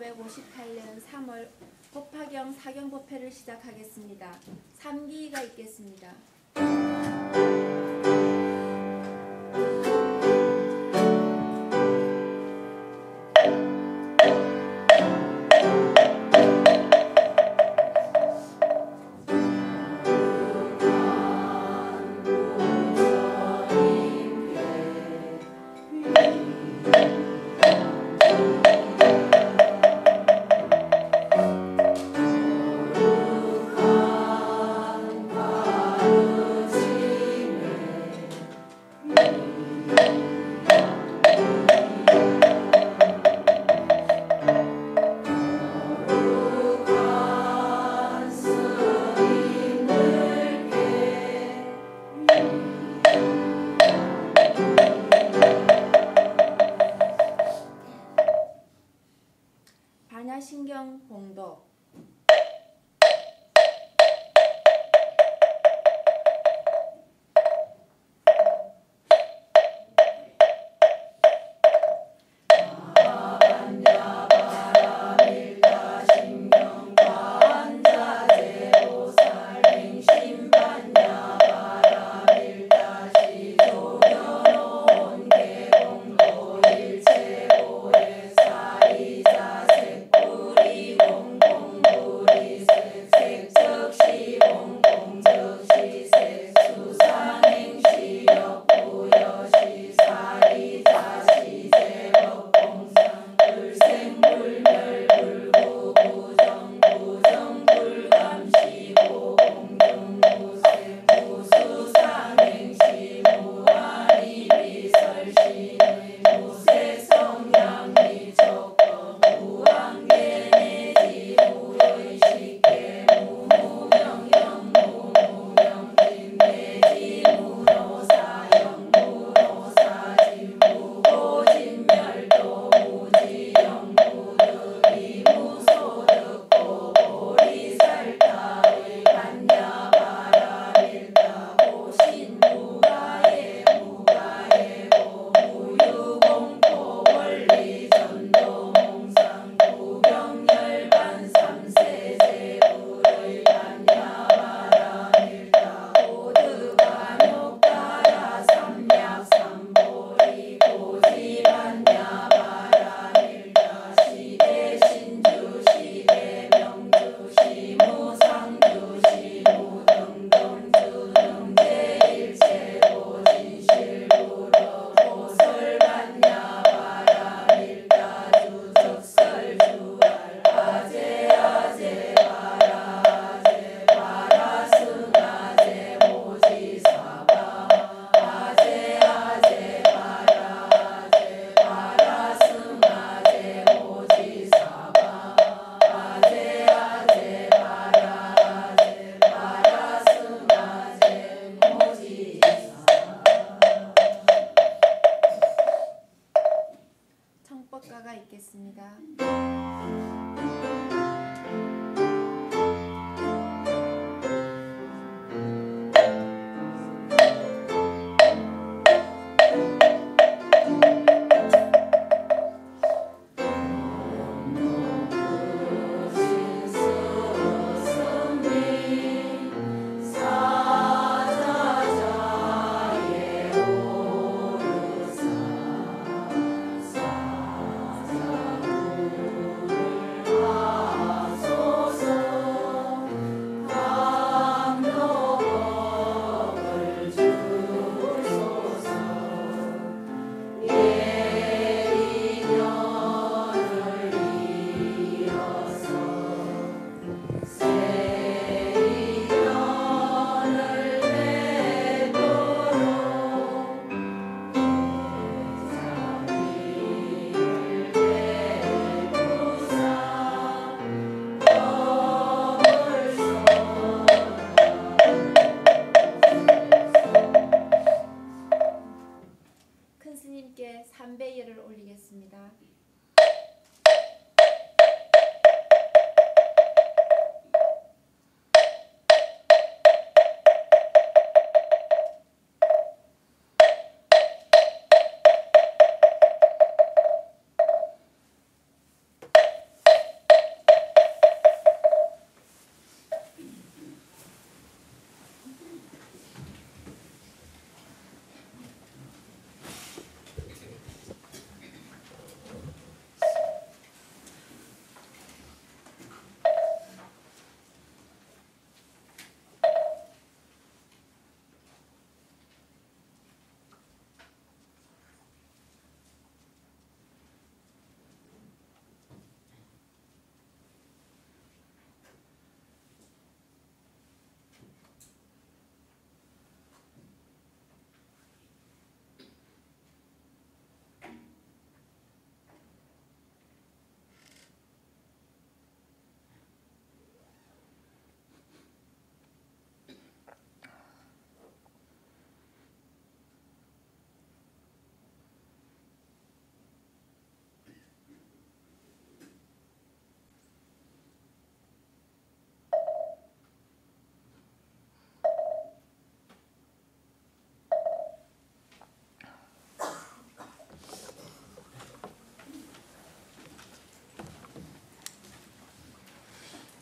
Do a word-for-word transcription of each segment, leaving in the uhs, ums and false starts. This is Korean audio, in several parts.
천구백오십팔 년 삼월 법화경 사경법회를 시작하겠습니다. 삼기가 있겠습니다.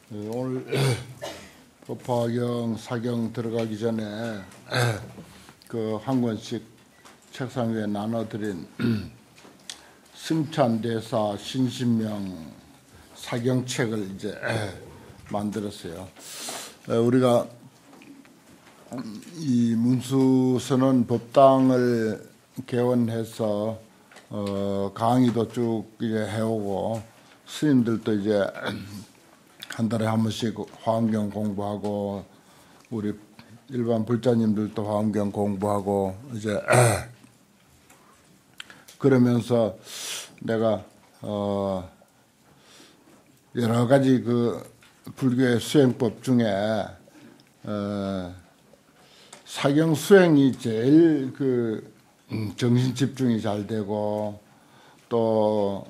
오늘 법화경 사경 들어가기 전에 그 한 권씩 책상 위에 나눠드린 심찬대사 신신명 사경책을 이제 만들었어요. 우리가 이 문수선언 법당을 개원해서 어, 강의도 쭉 이제 해오고 스님들도 이제 한 달에 한 번씩 화엄경 공부하고 우리 일반 불자님들도 화엄경 공부하고 이제 그러면서 내가 어 여러 가지 그 불교의 수행법 중에 어 사경 수행이 제일 그 정신 집중이 잘 되고 또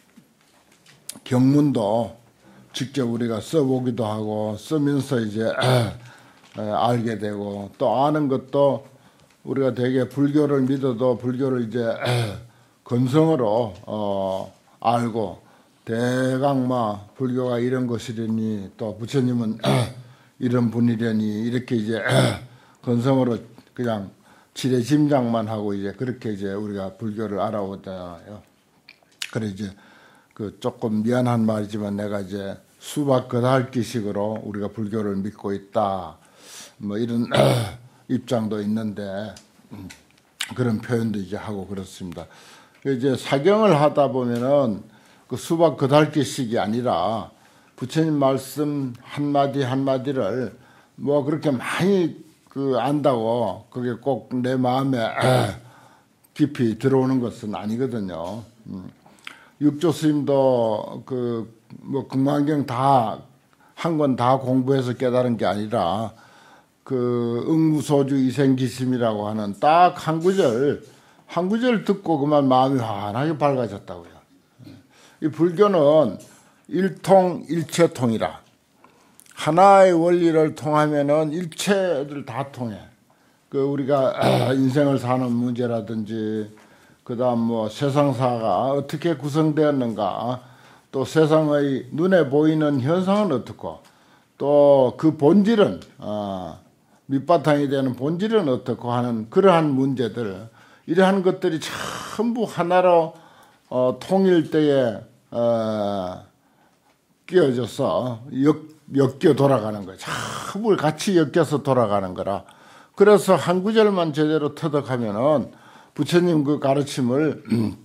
경문도 직접 우리가 써보기도 하고 쓰면서 이제 알게 되고 또 아는 것도 우리가 되게 불교를 믿어도 불교를 이제 건성으로 어 알고 대강마 불교가 이런 것이려니 또 부처님은 이런 분이려니 이렇게 이제 건성으로 그냥 지레짐작만 하고 이제 그렇게 이제 우리가 불교를 알아오잖아요. 그래 이제 그 조금 미안한 말이지만 내가 이제 수박 겉핥기식으로 우리가 불교를 믿고 있다. 뭐 이런 입장도 있는데 음, 그런 표현도 이제 하고 그렇습니다. 이제 사경을 하다 보면은 그 수박 겉핥기식이 아니라 부처님 말씀 한마디 한마디를 뭐 그렇게 많이 그 안다고 그게 꼭 내 마음에 깊이 들어오는 것은 아니거든요. 음. 육조 스님도 그 뭐 금강경 다 한 권 다 공부해서 깨달은 게 아니라 그 응무소주 이생기심이라고 하는 딱 한 구절 한 구절 듣고 그만 마음이 환하게 밝아졌다고요. 이 불교는 일통 일체통이라 하나의 원리를 통하면은 일체를 다 통해. 그 우리가 인생을 사는 문제라든지 그다음 뭐 세상사가 어떻게 구성되었는가 또 세상의 눈에 보이는 현상은 어떻고 또 그 본질은 어, 밑바탕이 되는 본질은 어떻고 하는 그러한 문제들 이러한 것들이 전부 하나로 어, 통일되에 어, 끼어져서 엮, 엮여 돌아가는 거예요. 전부 같이 엮여서 돌아가는 거라. 그래서 한 구절만 제대로 터득하면은 부처님 그 가르침을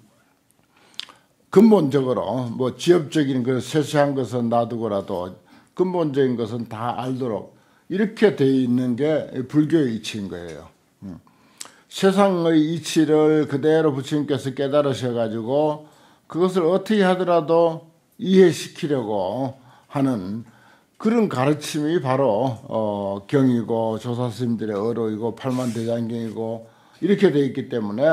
근본적으로 뭐 지엽적인 그 세세한 것은 놔두고라도 근본적인 것은 다 알도록 이렇게 돼 있는 게 불교의 이치인 거예요. 세상의 이치를 그대로 부처님께서 깨달으셔가지고 그것을 어떻게 하더라도 이해시키려고 하는 그런 가르침이 바로 어, 경이고 조사스님들의 어로이고 팔만대장경이고 이렇게 돼 있기 때문에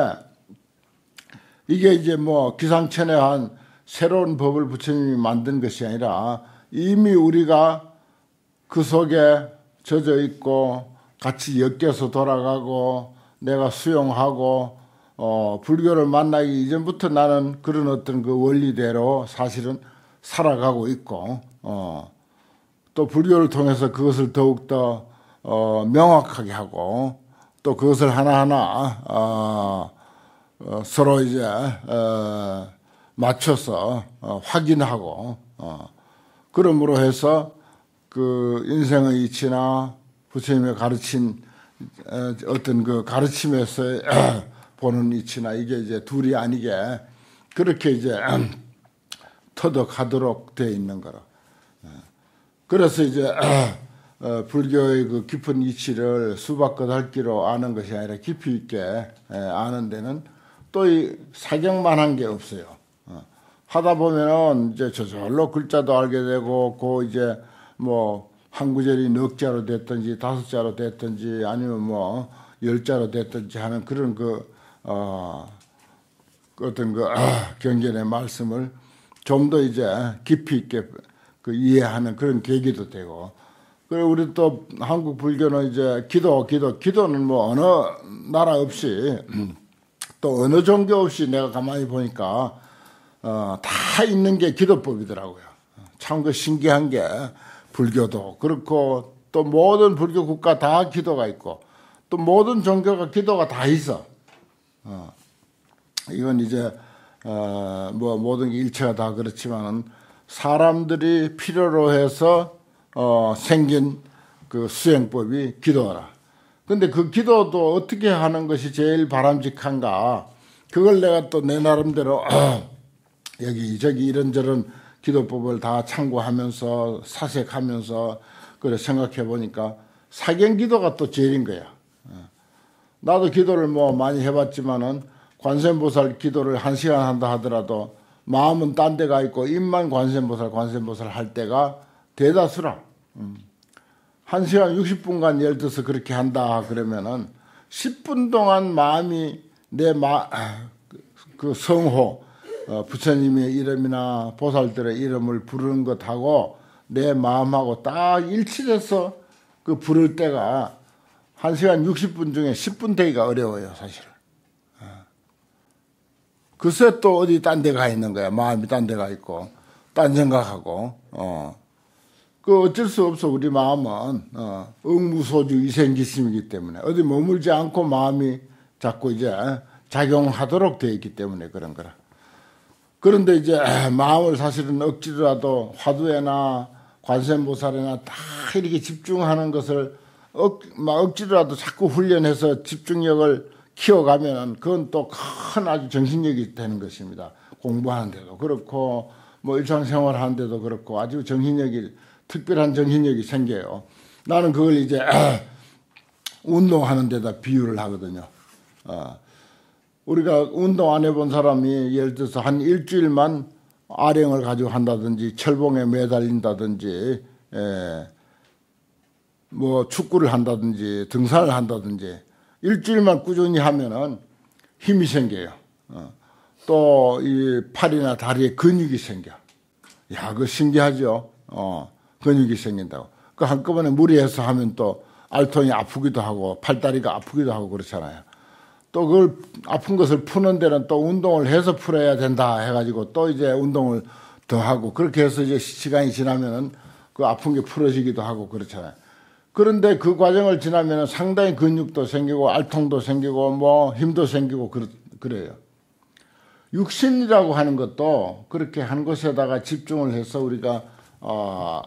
이게 이제 뭐 기상천외한 새로운 법을 부처님이 만든 것이 아니라 이미 우리가 그 속에 젖어 있고 같이 엮여서 돌아가고 내가 수용하고 어, 불교를 만나기 이전부터 나는 그런 어떤 그 원리대로 사실은 살아가고 있고 어, 또 불교를 통해서 그것을 더욱더 어, 명확하게 하고 또 그것을 하나하나 어, 어, 서로 이제 어, 맞춰서 어, 확인하고 어, 그러므로 해서 그 인생의 이치나 부처님의 가르친 어, 어떤 그 가르침에서 보는 이치나 이게 이제 둘이 아니게 그렇게 이제 터득하도록 되어 있는 거라. 그래서 이제 어, 불교의 그 깊은 이치를 수박 겉핥기로 아는 것이 아니라 깊이 있게 에, 아는 데는 또 이 사경만 한 게 없어요. 어. 하다 보면은 이제 저절로 글자도 알게 되고, 그 이제 뭐 한 구절이 넉 자로 됐든지 다섯 자로 됐든지 아니면 뭐 열 자로 됐든지 하는 그런 그 어, 어떤 그 아, 경전의 말씀을 좀 더 이제 깊이 있게 그 이해하는 그런 계기도 되고. 그리고 우리 또 한국 불교는 이제 기도, 기도, 기도는 뭐 어느 나라 없이 또 어느 종교 없이 내가 가만히 보니까 어, 다 있는 게 기도법이더라고요. 참 그 신기한 게 불교도 그렇고 또 모든 불교 국가 다 기도가 있고 또 모든 종교가 기도가 다 있어. 어. 이건 이제 어, 뭐 모든 게 일체가 다 그렇지만은 사람들이 필요로 해서 어, 생긴 그 수행법이 기도라. 근데 그 기도도 어떻게 하는 것이 제일 바람직한가? 그걸 내가 또 내 나름대로 여기 저기 이런저런 기도법을 다 참고하면서 사색하면서 그래 생각해 보니까 사경 기도가 또 제일인 거야. 나도 기도를 뭐 많이 해봤지만은 관세음보살 기도를 한 시간 한다 하더라도 마음은 딴 데가 있고 입만 관세음보살 관세음보살 할 때가 대다수라. 한 시간 육십 분간 예를 들어서 그렇게 한다 그러면은 십 분 동안 마음이 내 마, 그 성호, 어, 부처님의 이름이나 보살들의 이름을 부르는 것하고 내 마음하고 딱 일치돼서 그 부를 때가 한 시간 육십 분 중에 십 분 되기가 어려워요, 사실은. 어. 글쎄 또 어디 딴 데가 있는 거야. 마음이 딴 데가 있고, 딴 생각하고, 어. 그 어쩔 수 없어. 우리 마음은, 어, 응무소주 이생기심이기 때문에 어디 머물지 않고 마음이 자꾸 이제 작용하도록 되어 있기 때문에 그런 거라. 그런데 이제 마음을 사실은 억지로라도 화두에나 관세음보살에나 다 이렇게 집중하는 것을 억, 막 억지로라도 자꾸 훈련해서 집중력을 키워가면 그건 또 큰 아주 정신력이 되는 것입니다. 공부하는데도 그렇고 뭐 일상생활 하는데도 그렇고 아주 정신력이 특별한 정신력이 생겨요. 나는 그걸 이제 운동하는 데다 비유를 하거든요. 어. 우리가 운동 안 해본 사람이 예를 들어서 한 일주일만 아령을 가지고 한다든지 철봉에 매달린다든지 에, 뭐 축구를 한다든지 등산을 한다든지 일주일만 꾸준히 하면은 힘이 생겨요. 어. 또 이 팔이나 다리에 근육이 생겨. 야, 그거 신기하죠. 어, 근육이 생긴다고. 그 한꺼번에 무리해서 하면 또 알통이 아프기도 하고 팔다리가 아프기도 하고 그렇잖아요. 또 그걸 아픈 것을 푸는 데는 또 운동을 해서 풀어야 된다 해가지고 또 이제 운동을 더 하고 그렇게 해서 이제 시간이 지나면은 그 아픈 게 풀어지기도 하고 그렇잖아요. 그런데 그 과정을 지나면은 상당히 근육도 생기고 알통도 생기고 뭐 힘도 생기고 그러, 그래요. 육신이라고 하는 것도 그렇게 한 곳에다가 집중을 해서 우리가 어,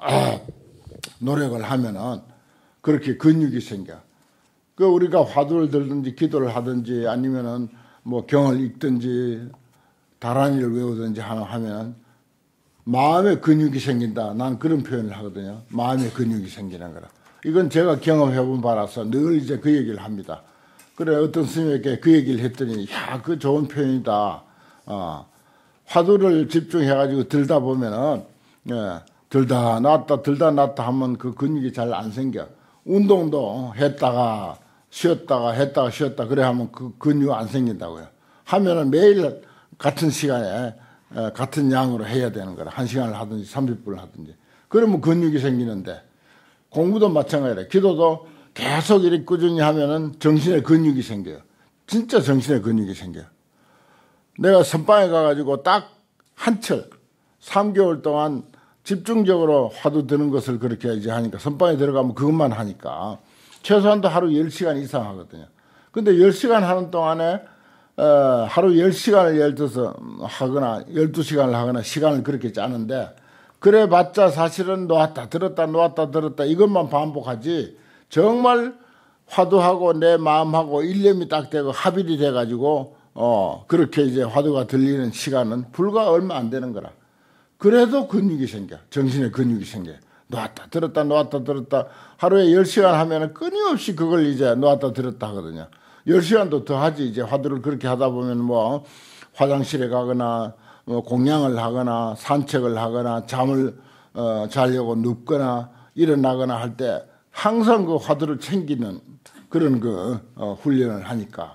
노력을 하면은 그렇게 근육이 생겨. 그 우리가 화두를 들든지 기도를 하든지 아니면은 뭐 경을 읽든지 다란이를 외우든지 하면 마음의 근육이 생긴다. 난 그런 표현을 하거든요. 마음의 근육이 생기는 거라. 이건 제가 경험해본 바라서 늘 이제 그 얘기를 합니다. 그래 어떤 스님에게 그 얘기를 했더니 야, 그 좋은 표현이다. 어, 화두를 집중해가지고 들다 보면은 예, 들다 놨다 들다 놨다 하면 그 근육이 잘 안 생겨. 운동도 했다가 쉬었다가 했다가 쉬었다 그래 하면 그 근육 안 생긴다고요. 하면은 매일 같은 시간에 같은 양으로 해야 되는 거라. 한 시간을 하든지 삼십 분을 하든지. 그러면 근육이 생기는데 공부도 마찬가지래. 기도도 계속 이렇게 꾸준히 하면은 정신의 근육이 생겨요. 진짜 정신의 근육이 생겨요. 내가 선방에 가가지고 딱 한철 삼 개월 동안 집중적으로 화두 드는 것을 그렇게 이제 하니까 선방에 들어가면 그것만 하니까 최소한도 하루 열 시간 이상 하거든요. 근데 열 시간 하는 동안에 어, 하루 열 시간을 예를 들어서 하거나 열두 시간을 하거나 시간을 그렇게 짜는데 그래 봤자 사실은 놓았다 들었다 놓았다 들었다 이것만 반복하지 정말 화두하고 내 마음하고 일념이 딱 되고 합일이 돼가지고 어 그렇게 이제 화두가 들리는 시간은 불과 얼마 안 되는 거라. 그래도 근육이 생겨. 정신의 근육이 생겨. 놓았다 들었다 놓았다 들었다 하루에 열 시간 하면 끊임없이 그걸 이제 놓았다 들었다 하거든요. 열 시간도 더 하지. 이제 화두를 그렇게 하다 보면 뭐 화장실에 가거나 뭐 공양을 하거나 산책을 하거나 잠을 어, 자려고 눕거나 일어나거나 할 때 항상 그 화두를 챙기는 그런 그 어, 훈련을 하니까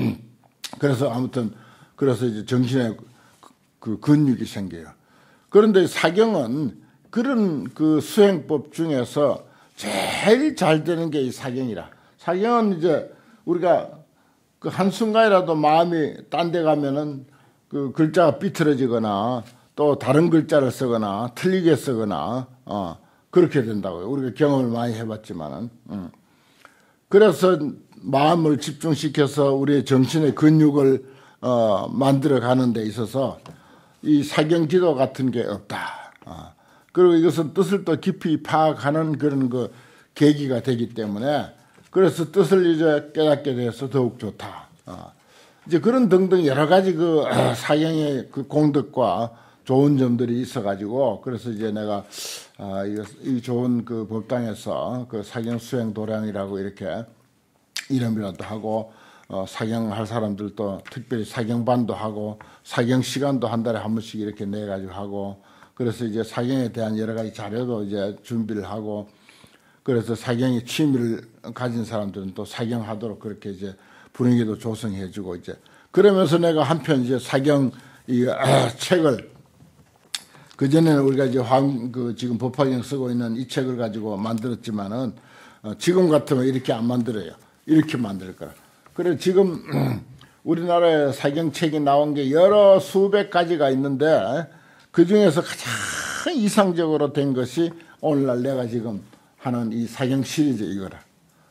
그래서 아무튼 그래서 이제 정신의 그, 그 근육이 생겨요. 그런데 사경은 그런 그 수행법 중에서 제일 잘 되는 게 이 사경이라. 사경은 이제 우리가 그 한순간이라도 마음이 딴 데 가면은 그 글자가 삐뚤어지거나 또 다른 글자를 쓰거나 틀리게 쓰거나 어 그렇게 된다고요. 우리가 경험을 많이 해봤지만은. 음. 그래서 마음을 집중시켜서 우리의 정신의 근육을 어, 만들어 가는 데 있어서 이 사경지도 같은 게 없다. 어. 그리고 이것은 뜻을 또 깊이 파악하는 그런 그 계기가 되기 때문에 그래서 뜻을 이제 깨닫게 돼서 더욱 좋다. 어. 이제 그런 등등 여러 가지 그 어, 사경의 그 공덕과 좋은 점들이 있어가지고 그래서 이제 내가 아, 이, 이 좋은 그 법당에서 그 사경 수행 도량이라고 이렇게 이름이라도 하고 어, 사경할 사람들도 특별히 사경반도 하고 사경 시간도 한 달에 한 번씩 이렇게 내 가지고 하고 그래서 이제 사경에 대한 여러 가지 자료도 이제 준비를 하고 그래서 사경의 취미를 가진 사람들은 또 사경하도록 그렇게 이제 분위기도 조성해주고 이제 그러면서 내가 한편 이제 사경 이 아, 책을 그 전에는 우리가 이제 황, 그 지금 법화경 쓰고 있는 이 책을 가지고 만들었지만은 어, 지금 같으면 이렇게 안 만들어요. 이렇게 만들 거라. 그래 지금 우리나라에 사경책이 나온 게 여러 수백 가지가 있는데 그 중에서 가장 이상적으로 된 것이 오늘날 내가 지금 하는 이 사경 시리즈 이거라.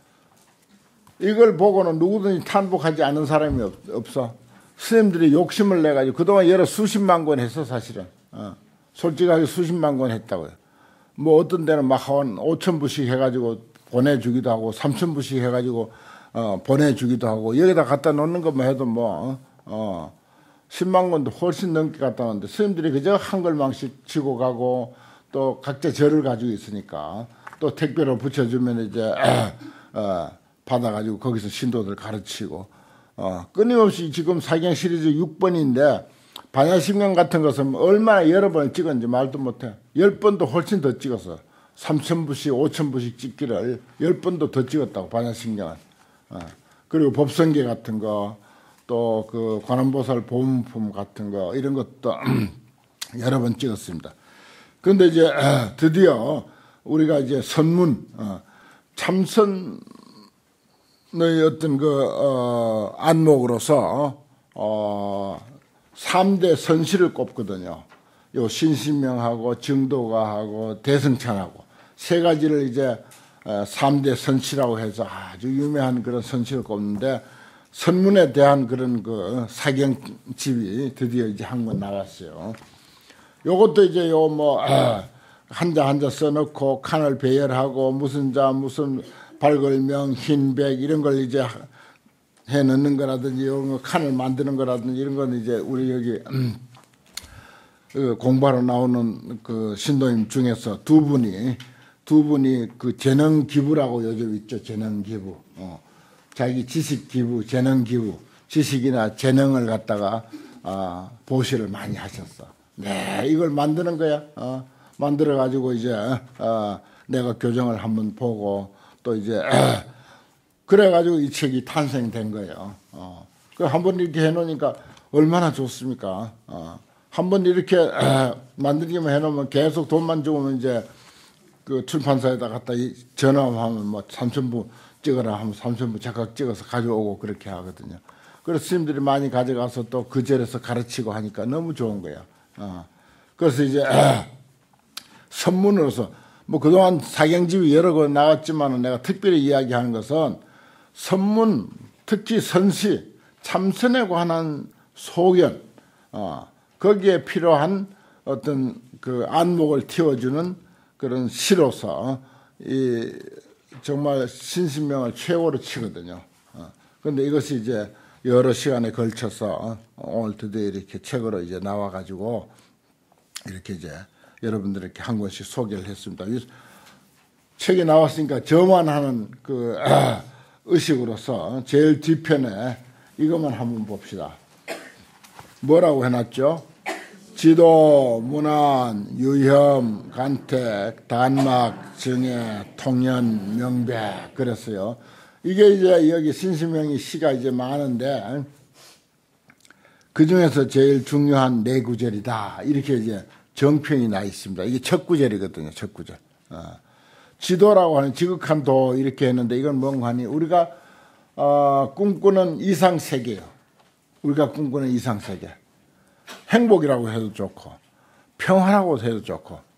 이걸 보고는 누구든지 탄복하지 않은 사람이 없, 없어. 스님들이 욕심을 내가지고 그동안 여러 수십만 권 했어 사실은. 어. 솔직하게 수십만 권 했다고요. 뭐 어떤 데는 막 한 오천 부씩 해가지고 보내주기도 하고 삼천 부씩 해가지고 어, 보내주기도 하고 여기다 갖다 놓는 것만 해도 뭐 어, 십만 권도 훨씬 넘게 갖다 놓는데 스님들이 그저 한글망씩 치고 가고 또 각자 절을 가지고 있으니까 또 택배로 붙여주면 이제 어, 받아가지고 거기서 신도들 가르치고 어, 끊임없이 지금 사경 시리즈 육 번인데 반야심경 같은 것은 얼마나 여러 번을 찍었는지 말도 못해. 열 번도 훨씬 더 찍었어. 삼천 부씩, 오천 부씩 찍기를 열 번도 더 찍었다고, 반야심경은. 어. 그리고 법성계 같은 거, 또 그 관음보살 보문품 같은 거, 이런 것도 여러 번 찍었습니다. 그런데 이제 드디어 우리가 이제 선문, 어, 참선의 어떤 그, 어, 안목으로서, 어, 삼 대 선실을 꼽거든요. 요 신신명하고 증도가하고 대승찬하고 세 가지를 이제 삼 대 선실이라고 해서 아주 유명한 그런 선실을 꼽는데 선문에 대한 그런 그 사경집이 드디어 이제 한 권 나왔어요. 요것도 이제 요 뭐 한자 한자 써놓고 칸을 배열하고 무슨 자 무슨 발걸명 흰백 이런 걸 이제 해 넣는 거라든지 이런 거 칸을 만드는 거라든지 이런 건 이제 우리 여기 음, 그 공부하러 나오는 그 신도님 중에서 두 분이 두 분이 그 재능 기부라고 요즘 있죠. 재능 기부. 어. 자기 지식 기부, 재능 기부, 지식이나 재능을 갖다가 아, 보시를 많이 하셨어. 네, 이걸 만드는 거야. 어. 만들어 가지고 이제 어, 내가 교정을 한번 보고 또 이제 그래가지고 이 책이 탄생된 거예요. 어. 그 한번 이렇게 해놓으니까 얼마나 좋습니까? 어. 한번 이렇게 만들기만 해놓으면 계속 돈만 주면 이제 그 출판사에다 갖다 전화하면 뭐 삼천 부 찍어라 하면 삼천 부 각각 찍어서 가져오고 그렇게 하거든요. 그래서 스님들이 많이 가져가서 또 그 절에서 가르치고 하니까 너무 좋은 거야. 어. 그래서 이제 선문으로서 뭐 그동안 사경집이 여러 거 나왔지만 내가 특별히 이야기하는 것은 선문, 특히 선시, 참선에 관한 소견, 어, 거기에 필요한 어떤 그 안목을 틔워주는 그런 시로서 이 정말 신신명을 최고로 치거든요. 그런데 어, 이것이 이제 여러 시간에 걸쳐서 오늘 드디어 이렇게 책으로 이제 나와가지고 이렇게 이제 여러분들에게 한 권씩 소개를 했습니다. 책이 나왔으니까 저만 하는 그 아, 의식으로서 제일 뒤편에 이것만 한번 봅시다. 뭐라고 해놨죠? 지도, 문안, 유혐, 간택, 단막, 정해, 통연, 명백 그랬어요. 이게 이제 여기 신심명이 시가 이제 많은데 그 중에서 제일 중요한 네 구절이다. 이렇게 이제 정평이 나 있습니다. 이게 첫 구절이거든요. 첫 구절. 어. 지도라고 하는 지극한 도 이렇게 했는데 이건 뭔가 하니 우리가 어, 꿈꾸는 이상세계요. 우리가 꿈꾸는 이상세계. 행복이라고 해도 좋고 평화라고 해도 좋고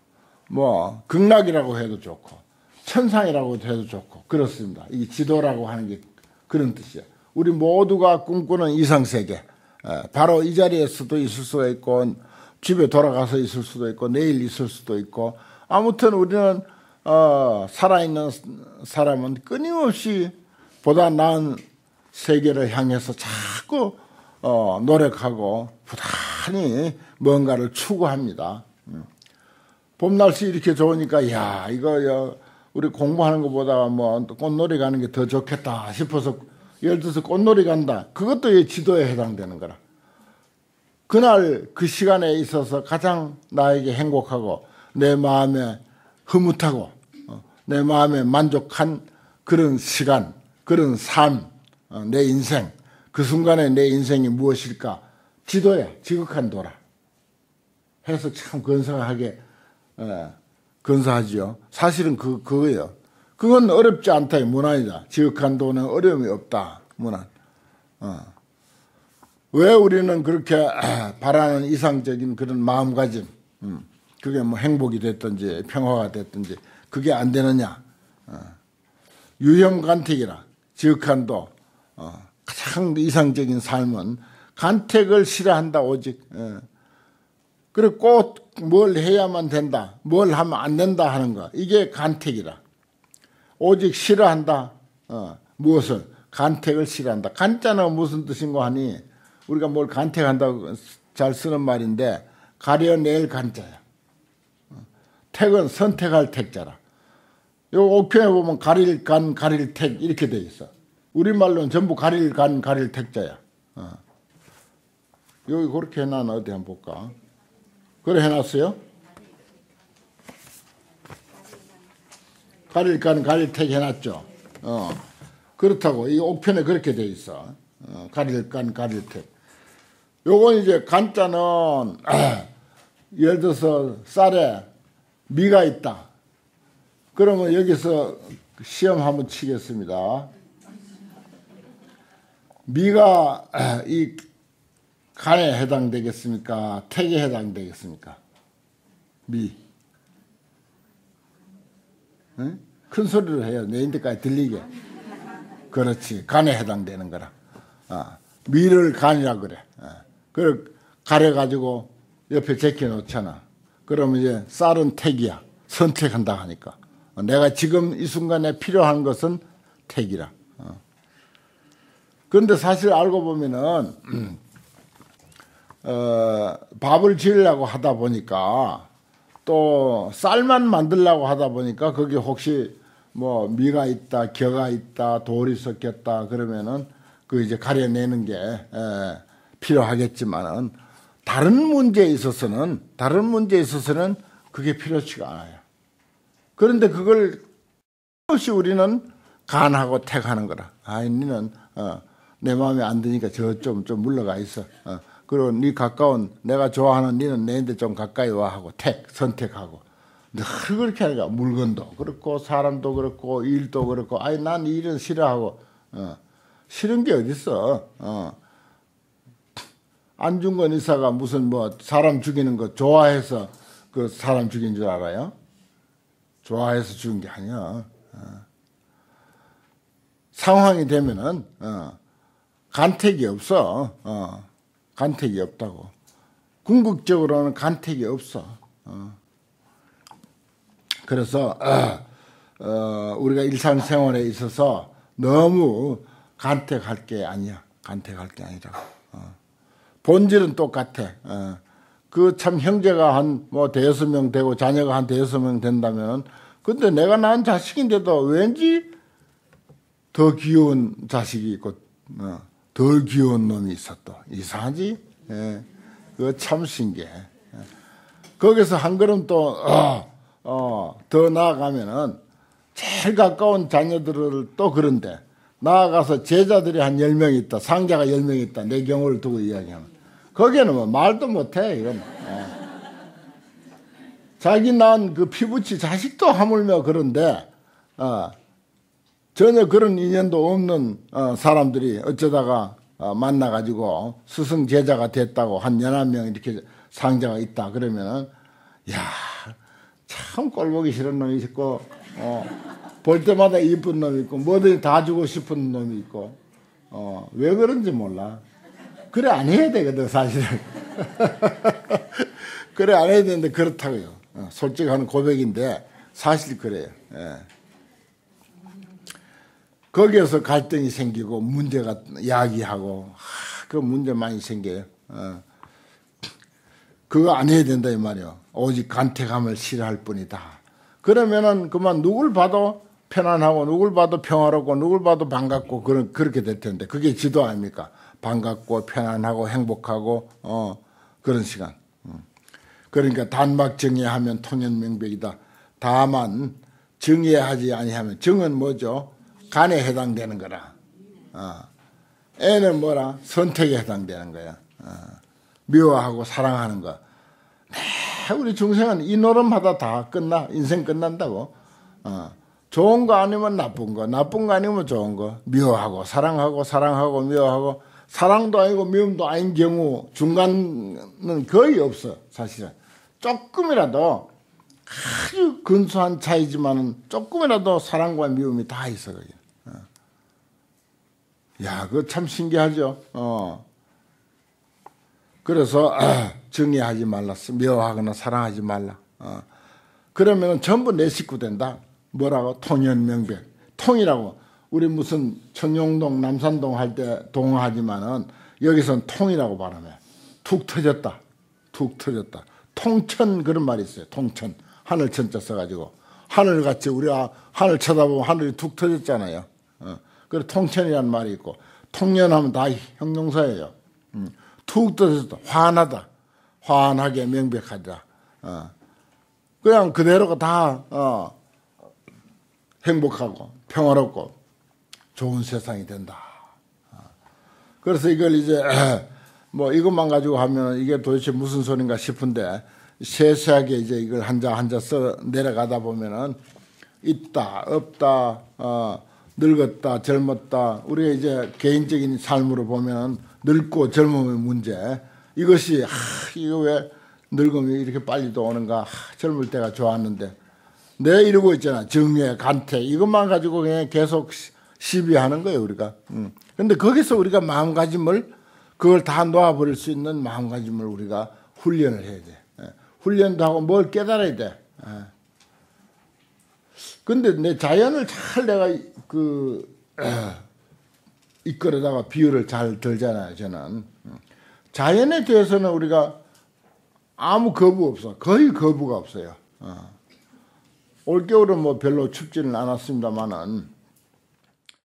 뭐 극락이라고 해도 좋고 천상이라고 해도 좋고 그렇습니다. 이 지도라고 하는 게 그런 뜻이에요. 우리 모두가 꿈꾸는 이상세계, 바로 이 자리에서도 있을 수가 있고 집에 돌아가서 있을 수도 있고 내일 있을 수도 있고, 아무튼 우리는 어, 살아있는 사람은 끊임없이 보다 나은 세계를 향해서 자꾸 어, 노력하고 부단히 뭔가를 추구합니다. 음. 봄 날씨 이렇게 좋으니까 야 이거 야, 우리 공부하는 것보다 뭐 꽃놀이 가는 게 더 좋겠다 싶어서 예를 들어서 꽃놀이 간다. 그것도 이 지도에 해당되는 거라. 그날 그 시간에 있어서 가장 나에게 행복하고 내 마음에 흐뭇하고 어, 내 마음에 만족한 그런 시간, 그런 삶, 어, 내 인생, 그 순간에 내 인생이 무엇일까? 지도야, 지극한 도라 해서 참 근사하게 어, 근사하지요. 사실은 그, 그거예요. 그건 어렵지 않다, 문안이다. 지극한 도는 어려움이 없다, 문안. 어. 왜 우리는 그렇게 바라는 이상적인 그런 마음가짐, 음, 그게 뭐 행복이 됐든지 평화가 됐든지 그게 안 되느냐? 어. 유형간택이라, 지극한 도, 어, 가장 이상적인 삶은 간택을 싫어한다, 오직. 예. 그리고 꼭 뭘 해야만 된다, 뭘 하면 안 된다 하는 거, 이게 간택이라. 오직 싫어한다. 어, 무엇을? 간택을 싫어한다. 간자는 무슨 뜻인가 하니, 우리가 뭘 간택한다고 잘 쓰는 말인데 가려낼 간자야. 어, 택은 선택할 택자라. 요 옥편에 보면 가릴 간 가릴 택 이렇게 돼 있어. 우리말로는 전부 가릴 간 가릴 택자야. 어. 여기 그렇게 해놨나 어디 한번 볼까? 그래 해놨어요? 가릴 간 가릴 택 해놨죠. 어. 그렇다고 이 옥편에 그렇게 돼 있어. 어. 가릴 간 가릴 택. 요건 이제 간자는 아, 예를 들어서 쌀에 미가 있다. 그러면 여기서 시험 한번 치겠습니다. 미가 아, 이 간에 해당되겠습니까? 택에 해당되겠습니까? 미. 응? 큰 소리로 해요. 내 인데까지 들리게. 그렇지. 간에 해당되는 거라. 어. 미를 간이라 그래. 어. 그걸 가려가지고 옆에 제껴 놓잖아. 그러면 이제 쌀은 택이야. 선택한다 하니까. 어. 내가 지금 이 순간에 필요한 것은 택이라. 어. 그런데 사실 알고 보면은 음, 어, 밥을 지으려고 하다 보니까 또 쌀만 만들려고 하다 보니까 거기 혹시 뭐 미가 있다, 겨가 있다, 돌이 섞였다 그러면은 그 이제 가려내는 게 에, 필요하겠지만은 다른 문제에 있어서는 다른 문제에 있어서는 그게 필요치가 않아요. 그런데 그걸 없이 우리는 간하고 택하는 거라. 아, 니는 어, 내 마음에 안 드니까 저 좀 좀 물러가 있어. 어. 그리고 네 가까운 내가 좋아하는 니는 내한테 좀 가까이 와 하고 택 선택하고 늘 그렇게 하니까 물건도 그렇고 사람도 그렇고 일도 그렇고 아니 난 일은 싫어하고 어. 싫은 게 어딨어. 어. 안중근 의사가 무슨 뭐 사람 죽이는 거 좋아해서 그 사람 죽인 줄 알아요? 좋아해서 죽은 게 아니야. 어. 상황이 되면은 어. 간택이 없어. 어. 간택이 없다고. 궁극적으로는 간택이 없어. 어. 그래서 어, 어, 우리가 일상생활에 있어서 너무 간택할 게 아니야. 간택할 게 아니라고. 어. 본질은 똑같아. 어. 그 참 형제가 한 뭐 대여섯 명 되고 자녀가 한 대여섯 명 된다면, 근데 내가 낳은 자식인데도 왠지 더 귀여운 자식이 있고 어. 덜 귀여운 놈이 있어 또. 이상하지? 예. 그거 참 신기해. 예. 거기서 한 걸음 또, 어, 어, 더 나아가면은 제일 가까운 자녀들을 또 그런데 나아가서 제자들이 한 열 명 있다. 상자가 열 명 있다. 내 경우를 두고 이야기하면. 거기에는 뭐 말도 못해, 이건. 예. 자기 낳은 그 피부치 자식도 하물며 그런데, 어, 전혀 그런 인연도 없는 어, 사람들이 어쩌다가 어, 만나가지고 스승 제자가 됐다고 한 열한 명 이렇게 상자가 있다 그러면은 야 참 꼴보기 싫은 놈이 있고, 어, 볼 때마다 이쁜 놈이 있고, 뭐든지 다 주고 싶은 놈이 있고, 어, 왜 그런지 몰라. 그래 안 해야 되거든 사실은. 그래 안 해야 되는데 그렇다고요. 어, 솔직한 고백인데 사실 그래요. 예. 거기에서 갈등이 생기고 문제가 야기하고 하, 그 문제 많이 생겨요. 어. 그거 안 해야 된다 이 말이요. 오직 간택함을 싫어할 뿐이다. 그러면은 그만 누굴 봐도 편안하고 누굴 봐도 평화롭고 누굴 봐도 반갑고 그런 그렇게 될 텐데 그게 지도 아닙니까? 반갑고 편안하고 행복하고 어 그런 시간. 음. 그러니까 단막 정예하면 통연명백이다. 다만 정예하지 아니하면 정은 뭐죠? 간에 해당되는 거라. 어. 애는 뭐라? 선택에 해당되는 거야. 어. 미워하고 사랑하는 거. 네, 우리 중생은 이 노름하다 다 끝나. 인생 끝난다고. 어. 좋은 거 아니면 나쁜 거, 나쁜 거 아니면 좋은 거. 미워하고 사랑하고 사랑하고 미워하고 사랑도 아니고 미움도 아닌 경우 중간은 거의 없어. 사실은. 조금이라도 아주 근소한 차이지만은 조금이라도 사랑과 미움이 다 있어. 거기. 어. 야, 그거 참 신기하죠. 어. 그래서 아, 정의하지 말라. 미워하거나 사랑하지 말라. 어. 그러면 전부 내 식구 된다. 뭐라고? 통연명백. 통이라고. 우리 무슨 청룡동, 남산동 할 때 동하지만은 여기선 통이라고 발음해. 툭 터졌다. 툭 터졌다. 통천 그런 말이 있어요. 통천. 하늘 천자 써가지고. 하늘같이 우리가 하늘 쳐다보면 하늘이 툭 터졌잖아요. 어. 그래서 통천이라는 말이 있고 통연하면 다 형용사예요. 음. 툭 터졌다. 환하다. 환하게 명백하다. 어. 그냥 그대로가 다 어. 행복하고 평화롭고 좋은 세상이 된다. 그래서 이걸 이제 뭐 이것만 가지고 하면 이게 도대체 무슨 소린가 싶은데 세세하게 이제 이걸 한자 한자 써 내려가다 보면은 있다 없다 어, 늙었다 젊었다 우리가 이제 개인적인 삶으로 보면은 늙고 젊음의 문제 이것이 하, 이거 왜 늙음이 이렇게 빨리도 오는가 하, 젊을 때가 좋았는데 내 이러고 있잖아. 정예, 간택 이것만 가지고 그냥 계속 시비하는 거예요 우리가. 음. 근데 거기서 우리가 마음가짐을 그걸 다 놓아버릴 수 있는 마음가짐을 우리가 훈련을 해야 돼. 예. 훈련도 하고 뭘 깨달아야 돼. 예. 근데 내 자연을 잘 내가 그 에, 이끌어다가 비유를 잘 들잖아요 저는. 자연에 대해서는 우리가 아무 거부 없어. 거의 거부가 없어요. 어. 올겨울은 뭐 별로 춥지는 않았습니다만은